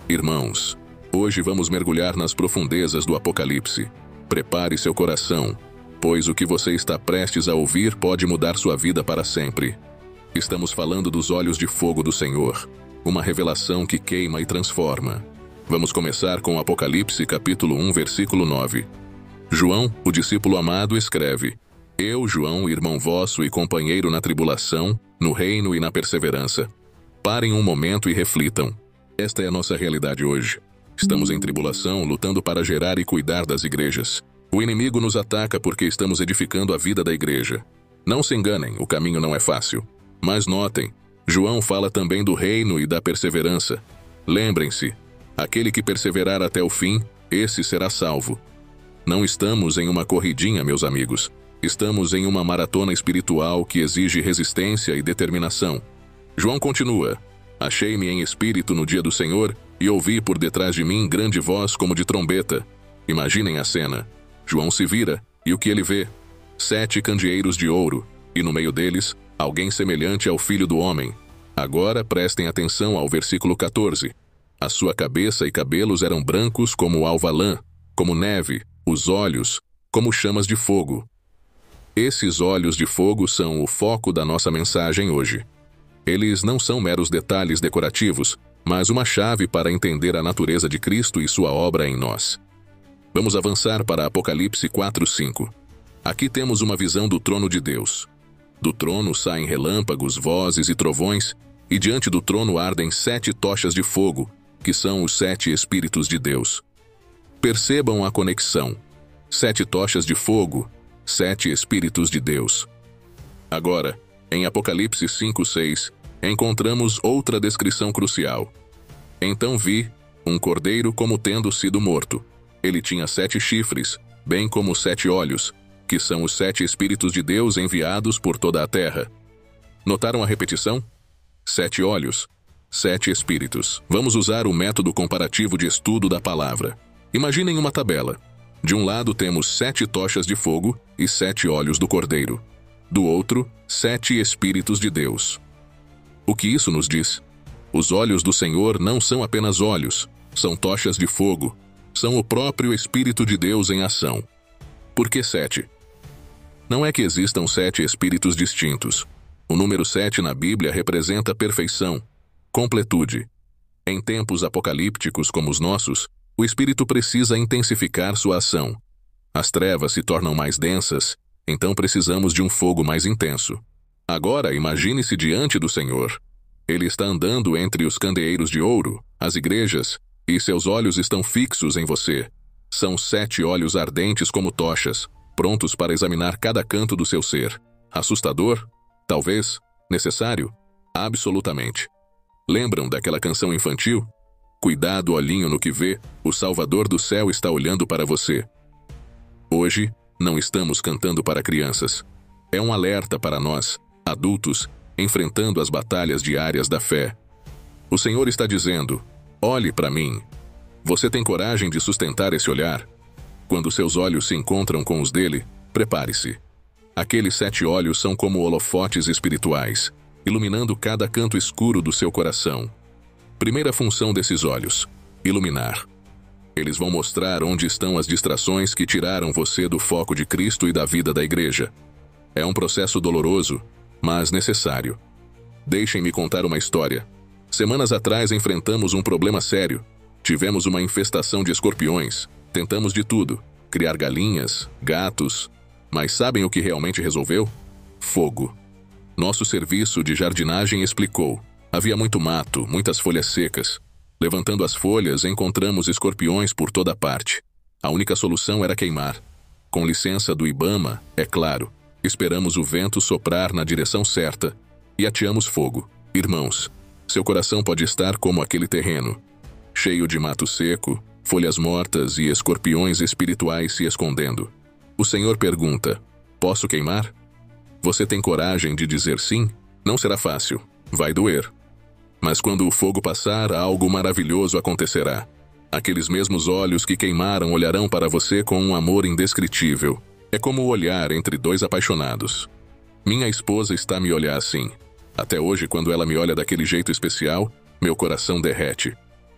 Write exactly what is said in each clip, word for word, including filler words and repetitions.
Irmãos, hoje vamos mergulhar nas profundezas do Apocalipse. Prepare seu coração, pois o que você está prestes a ouvir pode mudar sua vida para sempre. Estamos falando dos olhos de fogo do Senhor, uma revelação que queima e transforma. Vamos começar com Apocalipse capítulo um, versículo nove. João, o discípulo amado, escreve: Eu, João, irmão vosso e companheiro na tribulação, no reino e na perseverança. Parem um momento e reflitam. Esta é a nossa realidade hoje. Estamos em tribulação, lutando para gerar e cuidar das igrejas. O inimigo nos ataca porque estamos edificando a vida da igreja. Não se enganem, o caminho não é fácil. Mas notem, João fala também do reino e da perseverança. Lembrem-se, aquele que perseverar até o fim, esse será salvo. Não estamos em uma corridinha, meus amigos. Estamos em uma maratona espiritual que exige resistência e determinação. João continua: Achei-me em espírito no dia do Senhor e ouvi por detrás de mim grande voz como de trombeta. Imaginem a cena. João se vira e o que ele vê? Sete candeeiros de ouro, e no meio deles, alguém semelhante ao Filho do Homem. Agora prestem atenção ao versículo quatorze. A sua cabeça e cabelos eram brancos como alva lã, como neve, os olhos, como chamas de fogo. Esses olhos de fogo são o foco da nossa mensagem hoje. Eles não são meros detalhes decorativos, mas uma chave para entender a natureza de Cristo e sua obra em nós. Vamos avançar para Apocalipse quatro, cinco. Aqui temos uma visão do trono de Deus. Do trono saem relâmpagos, vozes e trovões, e diante do trono ardem sete tochas de fogo, que são os sete Espíritos de Deus. Percebam a conexão. Sete tochas de fogo, sete Espíritos de Deus. Agora, em Apocalipse cinco, seis, encontramos outra descrição crucial. Então vi um cordeiro como tendo sido morto. Ele tinha sete chifres, bem como sete olhos, que são os sete Espíritos de Deus enviados por toda a terra. Notaram a repetição? Sete olhos, sete Espíritos. Vamos usar o método comparativo de estudo da palavra. Imaginem uma tabela. De um lado temos sete tochas de fogo e sete olhos do cordeiro. Do outro, sete Espíritos de Deus. O que isso nos diz? Os olhos do Senhor não são apenas olhos, são tochas de fogo. São o próprio Espírito de Deus em ação. Por que sete? Não é que existam sete espíritos distintos. O número sete na Bíblia representa perfeição, completude. Em tempos apocalípticos como os nossos, o Espírito precisa intensificar sua ação. As trevas se tornam mais densas, então precisamos de um fogo mais intenso. Agora imagine-se diante do Senhor. Ele está andando entre os candeeiros de ouro, as igrejas, e seus olhos estão fixos em você. São sete olhos ardentes como tochas, prontos para examinar cada canto do seu ser. Assustador? Talvez. Necessário? Absolutamente. Lembram daquela canção infantil? Cuidado, olhinho no que vê, o Salvador do céu está olhando para você. Hoje, não estamos cantando para crianças. É um alerta para nós, adultos, enfrentando as batalhas diárias da fé. O Senhor está dizendo: olhe para mim. Você tem coragem de sustentar esse olhar? Quando seus olhos se encontram com os dele, prepare-se. Aqueles sete olhos são como holofotes espirituais, iluminando cada canto escuro do seu coração. Primeira função desses olhos: iluminar. Eles vão mostrar onde estão as distrações que tiraram você do foco de Cristo e da vida da igreja. É um processo doloroso, mas necessário. Deixem-me contar uma história. Semanas atrás enfrentamos um problema sério. Tivemos uma infestação de escorpiões. Tentamos de tudo, criar galinhas, gatos. Mas sabem o que realmente resolveu? Fogo. Nosso serviço de jardinagem explicou. Havia muito mato, muitas folhas secas. Levantando as folhas, encontramos escorpiões por toda parte. A única solução era queimar. Com licença do Ibama, é claro, esperamos o vento soprar na direção certa e ateamos fogo. Irmãos, seu coração pode estar como aquele terreno, cheio de mato seco, folhas mortas e escorpiões espirituais se escondendo. O Senhor pergunta: posso queimar? Você tem coragem de dizer sim? Não será fácil, vai doer. Mas quando o fogo passar, algo maravilhoso acontecerá. Aqueles mesmos olhos que queimaram olharão para você com um amor indescritível. É como o olhar entre dois apaixonados. Minha esposa está a me olhar assim. Até hoje, quando ela me olha daquele jeito especial, meu coração derrete.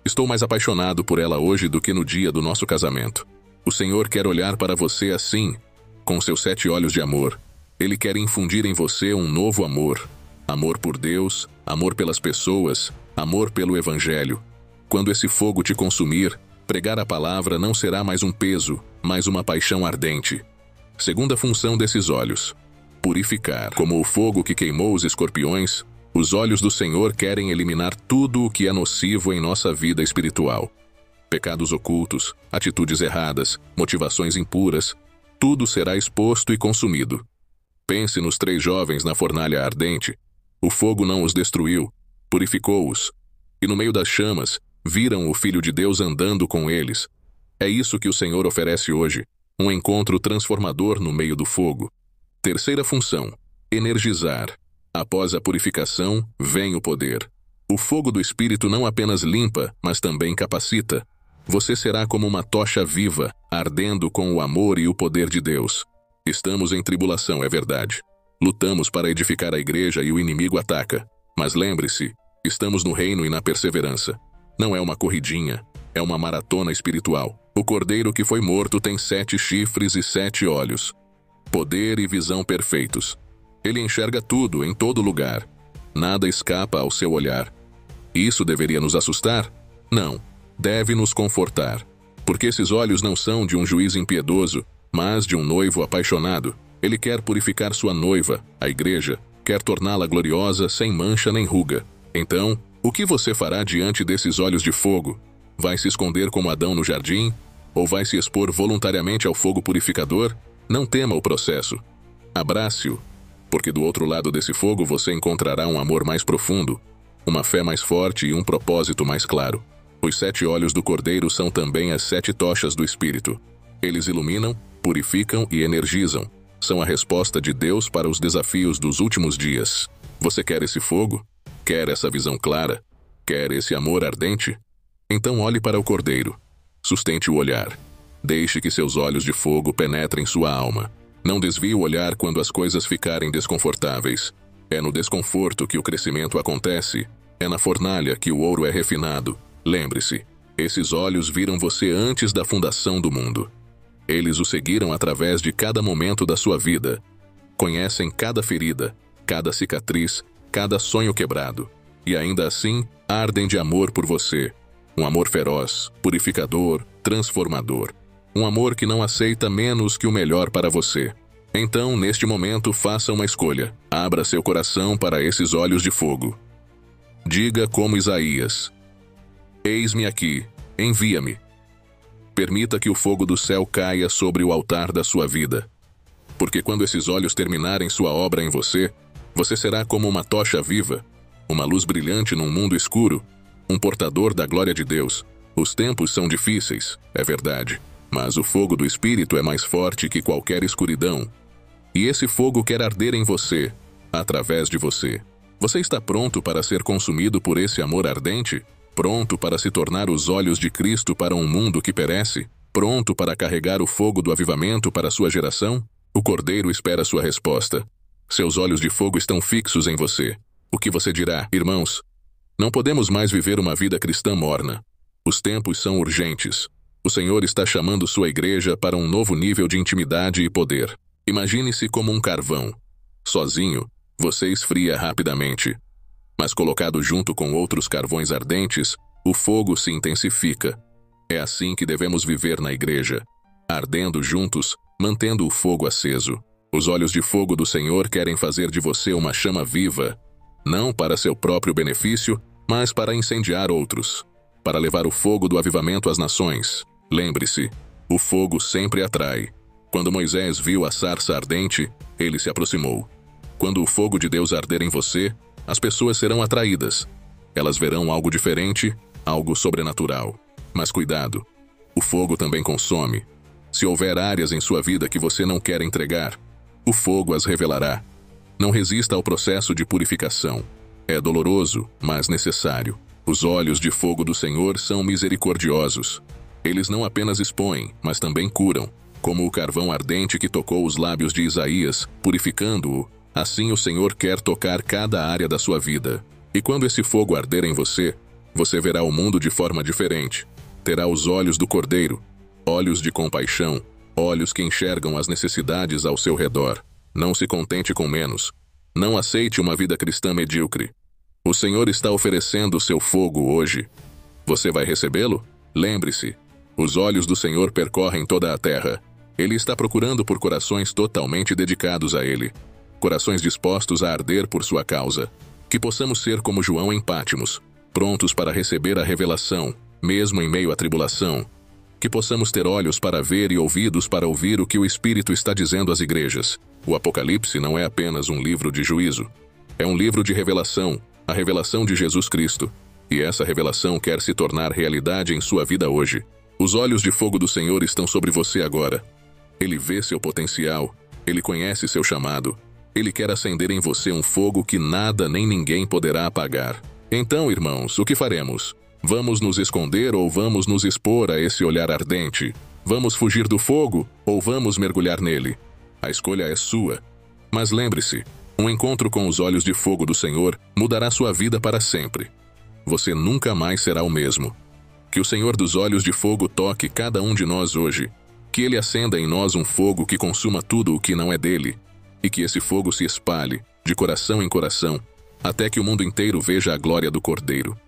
Estou mais apaixonado por ela hoje do que no dia do nosso casamento. O Senhor quer olhar para você assim, com seus sete olhos de amor. Ele quer infundir em você um novo amor. Amor por Deus, amor pelas pessoas, amor pelo Evangelho. Quando esse fogo te consumir, pregar a palavra não será mais um peso, mas uma paixão ardente. Segunda função desses olhos: purificar. Como o fogo que queimou os escorpiões, os olhos do Senhor querem eliminar tudo o que é nocivo em nossa vida espiritual. Pecados ocultos, atitudes erradas, motivações impuras, tudo será exposto e consumido. Pense nos três jovens na fornalha ardente. O fogo não os destruiu, purificou-os. E no meio das chamas, viram o Filho de Deus andando com eles. É isso que o Senhor oferece hoje, um encontro transformador no meio do fogo. Terceira função: energizar. Após a purificação, vem o poder. O fogo do Espírito não apenas limpa, mas também capacita. Você será como uma tocha viva, ardendo com o amor e o poder de Deus. Estamos em tribulação, é verdade. Lutamos para edificar a igreja e o inimigo ataca. Mas lembre-se, estamos no reino e na perseverança. Não é uma corridinha, é uma maratona espiritual. O cordeiro que foi morto tem sete chifres e sete olhos. Poder e visão perfeitos. Ele enxerga tudo, em todo lugar. Nada escapa ao seu olhar. Isso deveria nos assustar? Não. Deve nos confortar. Porque esses olhos não são de um juiz impiedoso, mas de um noivo apaixonado. Ele quer purificar sua noiva, a igreja, quer torná-la gloriosa, sem mancha nem ruga. Então, o que você fará diante desses olhos de fogo? Vai se esconder como Adão no jardim? Ou vai se expor voluntariamente ao fogo purificador? Não tema o processo. Abrace-o, porque do outro lado desse fogo você encontrará um amor mais profundo, uma fé mais forte e um propósito mais claro. Os sete olhos do Cordeiro são também as sete tochas do Espírito. Eles iluminam, purificam e energizam. São a resposta de Deus para os desafios dos últimos dias. Você quer esse fogo? Quer essa visão clara? Quer esse amor ardente? Então olhe para o Cordeiro. Sustente o olhar. Deixe que seus olhos de fogo penetrem sua alma. Não desvie o olhar quando as coisas ficarem desconfortáveis. É no desconforto que o crescimento acontece. É na fornalha que o ouro é refinado. Lembre-se, esses olhos viram você antes da fundação do mundo. Eles o seguiram através de cada momento da sua vida. Conhecem cada ferida, cada cicatriz, cada sonho quebrado. E ainda assim, ardem de amor por você. Um amor feroz, purificador, transformador. Um amor que não aceita menos que o melhor para você. Então, neste momento, faça uma escolha. Abra seu coração para esses olhos de fogo. Diga como Isaías: eis-me aqui, envia-me. Permita que o fogo do céu caia sobre o altar da sua vida. Porque quando esses olhos terminarem sua obra em você, você será como uma tocha viva, uma luz brilhante num mundo escuro, um portador da glória de Deus. Os tempos são difíceis, é verdade, mas o fogo do Espírito é mais forte que qualquer escuridão. E esse fogo quer arder em você, através de você. Você está pronto para ser consumido por esse amor ardente? Pronto para se tornar os olhos de Cristo para um mundo que perece? Pronto para carregar o fogo do avivamento para sua geração? O Cordeiro espera sua resposta. Seus olhos de fogo estão fixos em você. O que você dirá, irmãos? Não podemos mais viver uma vida cristã morna. Os tempos são urgentes. O Senhor está chamando sua igreja para um novo nível de intimidade e poder. Imagine-se como um carvão. Sozinho, você esfria rapidamente. Mas colocado junto com outros carvões ardentes, o fogo se intensifica. É assim que devemos viver na igreja, ardendo juntos, mantendo o fogo aceso. Os olhos de fogo do Senhor querem fazer de você uma chama viva, não para seu próprio benefício, mas para incendiar outros, para levar o fogo do avivamento às nações. Lembre-se, o fogo sempre atrai. Quando Moisés viu a sarça ardente, ele se aproximou. Quando o fogo de Deus arder em você, as pessoas serão atraídas. Elas verão algo diferente, algo sobrenatural. Mas cuidado, o fogo também consome. Se houver áreas em sua vida que você não quer entregar, o fogo as revelará. Não resista ao processo de purificação. É doloroso, mas necessário. Os olhos de fogo do Senhor são misericordiosos. Eles não apenas expõem, mas também curam. Como o carvão ardente que tocou os lábios de Isaías, purificando-o, assim o Senhor quer tocar cada área da sua vida. E quando esse fogo arder em você, Você verá o mundo de forma diferente. Terá os olhos do Cordeiro, olhos de compaixão, olhos que enxergam as necessidades ao seu redor. Não se contente com menos. Não aceite uma vida cristã medíocre. O Senhor está oferecendo o seu fogo hoje. Você vai recebê-lo? Lembre-se, os olhos do Senhor percorrem toda a terra. Ele está procurando por corações totalmente dedicados a Ele. Corações dispostos a arder por sua causa. Que possamos ser como João em Pátimos, prontos para receber a revelação, mesmo em meio à tribulação. Que possamos ter olhos para ver e ouvidos para ouvir o que o Espírito está dizendo às igrejas. O Apocalipse não é apenas um livro de juízo. É um livro de revelação, a revelação de Jesus Cristo. E essa revelação quer se tornar realidade em sua vida hoje. Os olhos de fogo do Senhor estão sobre você agora. Ele vê seu potencial, Ele conhece seu chamado. Ele quer acender em você um fogo que nada nem ninguém poderá apagar. Então, irmãos, o que faremos? Vamos nos esconder ou vamos nos expor a esse olhar ardente? Vamos fugir do fogo ou vamos mergulhar nele? A escolha é sua. Mas lembre-se, um encontro com os olhos de fogo do Senhor mudará sua vida para sempre. Você nunca mais será o mesmo. Que o Senhor dos olhos de fogo toque cada um de nós hoje. Que Ele acenda em nós um fogo que consuma tudo o que não é dele. E que esse fogo se espalhe, de coração em coração, até que o mundo inteiro veja a glória do Cordeiro.